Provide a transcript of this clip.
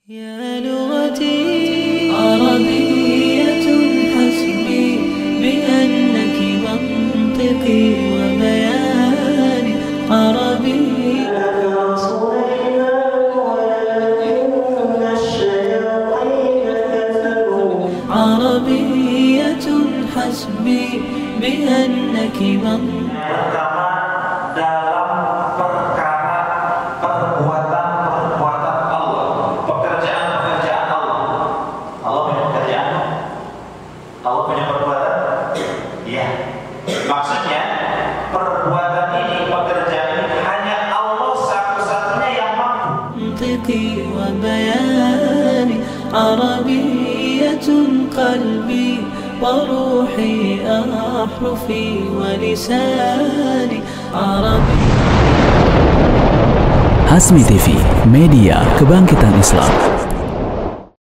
يا لغتي عربية حسبي بأنك منطقي وبياني عربي عربية حسبي بأنك منطقي. Dalam perkara perbuatan Allah, pekerjaan Allah. Allah punya pekerjaan, Allah punya perbuatan. Iya. Maksudnya perbuatan ini, pekerjaan ini hanya Allah satu-satunya yang mampu. منطقي وبياني عربية قلبي وروحي أحرفي ولساني عربي. HASMI TV, media kebangkitan Islam.